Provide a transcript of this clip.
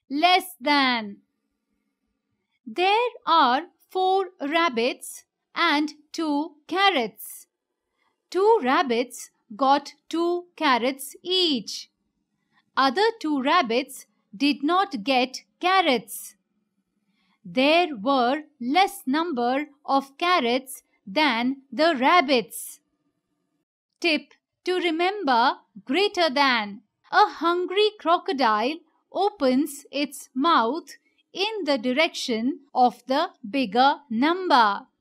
less than. There are 4 rabbits and 2 carrots. 2 rabbits got 2 carrots each. Other 2 rabbits did not get carrots. There were less number of carrots than the rabbits. Tip to remember greater than. A hungry crocodile opens its mouth in the direction of the bigger number.